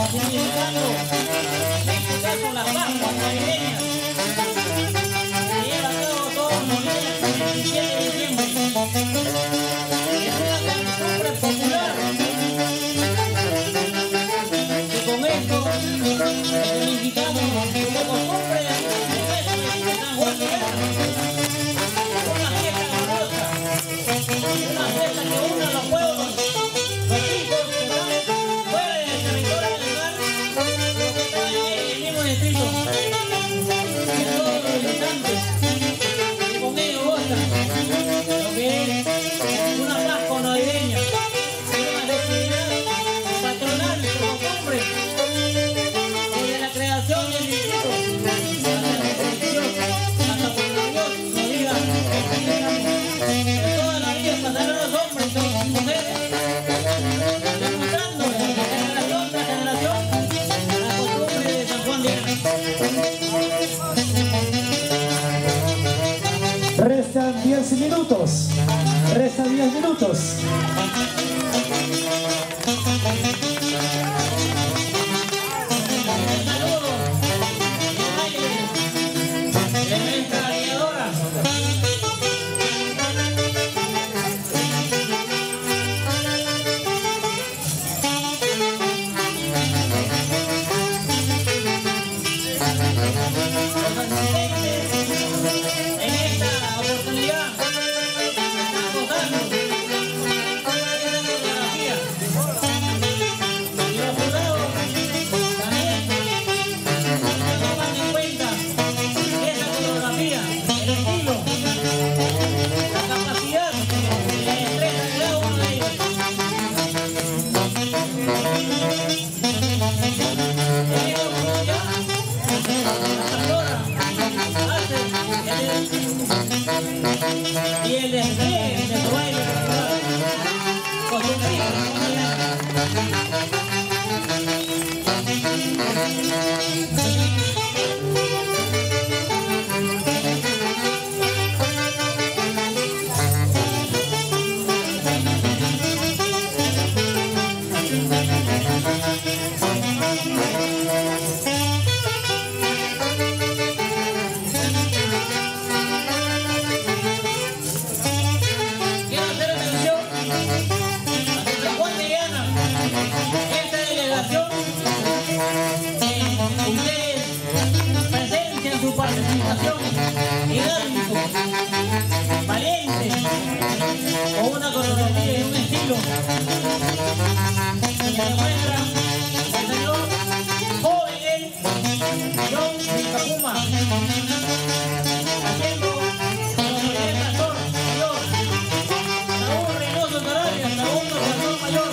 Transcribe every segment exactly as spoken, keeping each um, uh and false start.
significando, en este caso, las Pascuas navideñas. Se lleva a cabo todos los días del veintisiete de diciembre. Es una costumbre popular. Y con esto significamos como costumbre de San Juan de Diana. Una fiesta gloriosa, una fiesta que une a los pueblos, los hijos que están fuera del territorio nacional, pero que están en el mismo distrito, y todos los habitantes que con ellos gozan lo que es una Pascua navideña, una festividad patronal como costumbre desde la creación del distrito hasta la construcción, hasta que Dios nos diga que toda la vida pasarán los hombres y las mujeres demostrando de generación tras generación la costumbre de San Juan de Diana. Restan diez minutos. Restan diez minutos. El saludo y el baile de nuestra guiadora. Los asistentes en esta oportunidad están gozando de esta coreografía. Y los jurados también toman en cuenta esa coreografía, el estilo, la capacidad y la destreza de cada uno de ellos. En esta oportunidad, la pastora hace el, y el despliegue de su baile con su Quiero hacer atención a que San Juan de Diana, esta delegación, eh, ustedes presencian su participación dinámico, valiente, con una coreografía y un estilo que demuestra el señor joven él, John Capuma, haciendo como el pastor mayor, Saúl Reynoso Sarabia, Saúl pastor mayor,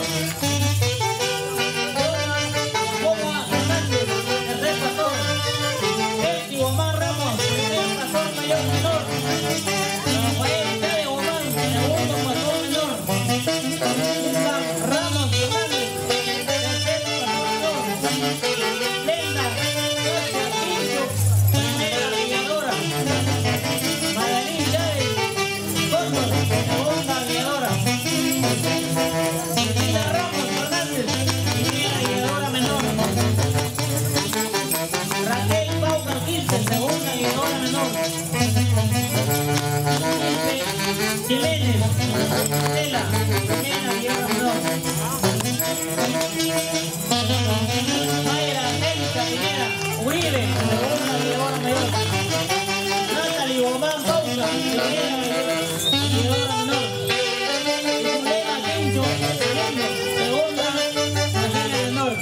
Joma Fernández, tercer pastor, Betty Omar Ramos, primer pastor mayor menor, Rafael Chávez Omar, segundo pastor menor, Lucas Ramos Fernández, tercer pastor menor, Lenda Casia Quinto, primera guiadora, Madeline Chávez Cóndor, segunda guiadora, Cristina Ramos Fernández, primera guiadora menor, Raquel Pauca Quince, segunda guiadora menor, Jiménez Estela, primera guiadora menor, Mayra Angélica Pineda Uribe, segunda guiadora mayor, Natalie Guzmán Pauca, primera guiadora menor, Zulema Quincho, segundo, segunda guiadora menor.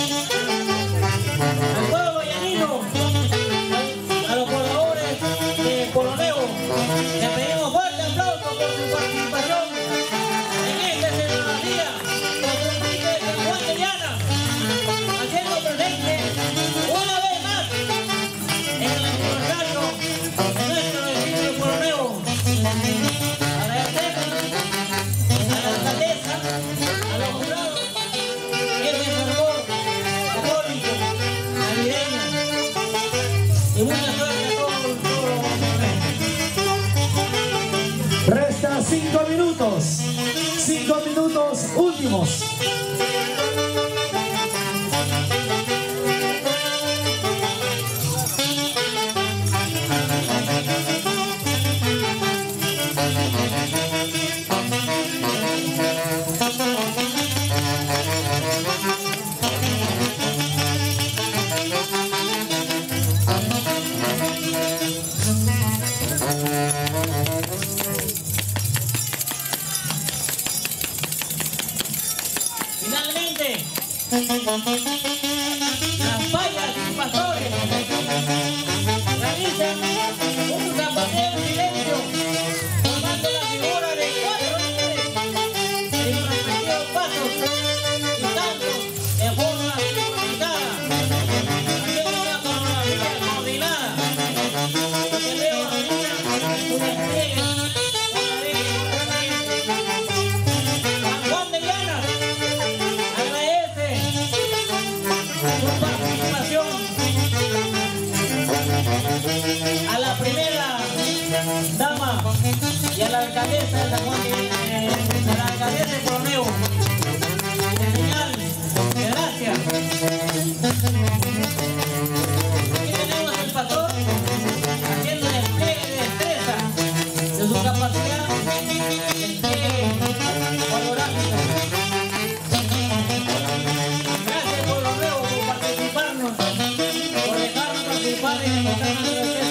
Al pueblo llanino, a los pobladores de Poloneo, les pedimos fuerte aplauso por su participación en esta escenografía costumbrista de San Juan de Diana, haciendo presente una vez más en el aniversario de nuestro distrito de Poloneo. Agradecer a la alcaldesa, a los jurados, ese fervor católico, navideño, y mucha suerte a todos los polonenses. Resta cinco minutos. Cinco minutos últimos. las payas y pastores realizan un zapateo en silencio, formando la figura de cuatro líderes en sus respectivos pasos y cantos en forma sincronizada, haciendo una coreografía coordinada. Los que veo realizan un despliegue con la ley correctamente. San Juan de Llanas agradece su participación a la primera dama y a la alcaldesa de San Juan de, eh, a la alcaldesa de Coroneo, en señal de gracias. Aquí tenemos al pastor haciendo despliegue de destreza de su capacidad de despliegue coreográfica. Gracias por lo nuevo, por participarnos, por dejarnos participar en esta gran fiesta.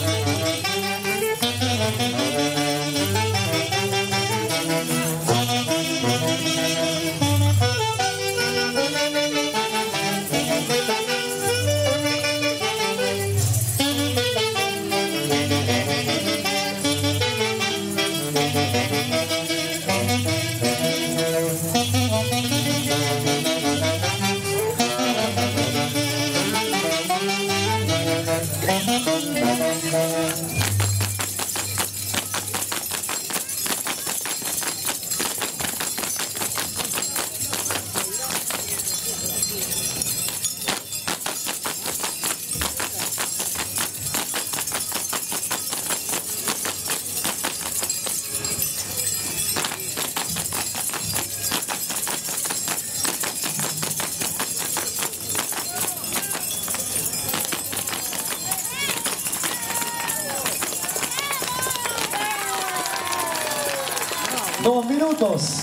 Dos minutos.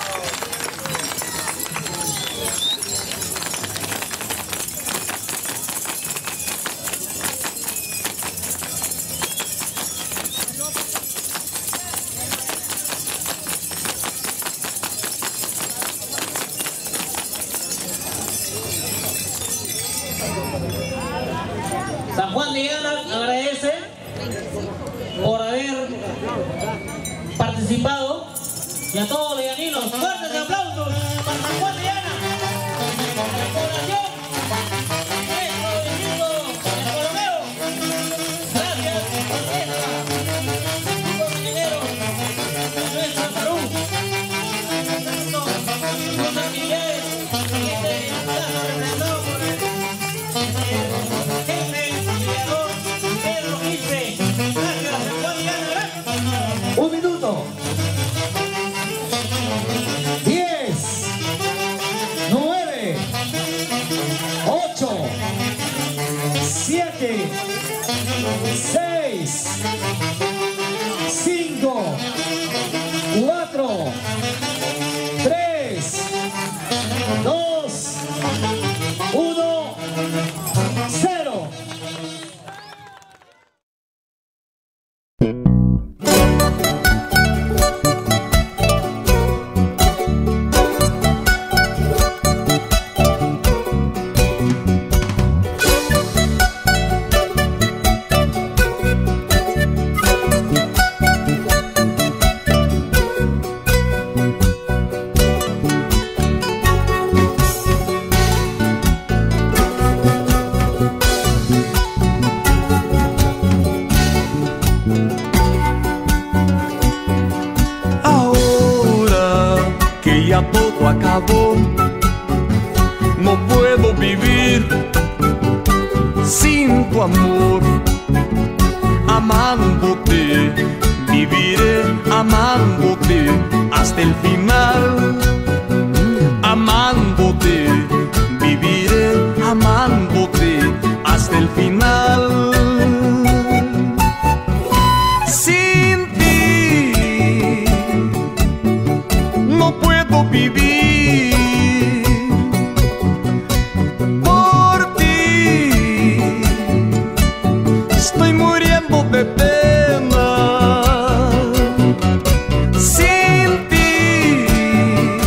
San Juan de Llanas agradece por haber participado y a todos los llaninos, fuertes aplausos para San Juan de Llanas, la población, nuestro distrito de Coroneo. Gracias, orquesta, grupo minero de nuestra Perú. Tanto sus actividades en este plazo representado por el jefe mediador Pedro Quispe. Gracias, San Juan de Llanas, gracias. Un minuto. Diez. Nueve. Ocho. Siete. Seis. Cinco. Cuatro. Tres. Dos. Uno. Cero. Ya todo acabó, no puedo vivir sin tu amor. Amándote, viviré amándote hasta el final. Amándote, viviré amándote hasta el final. Sin ti no puedo vivir, por ti estoy muriendo de pena. Sin ti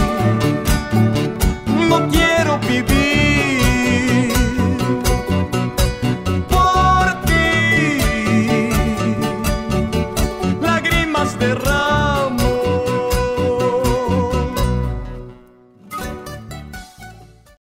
desterrar.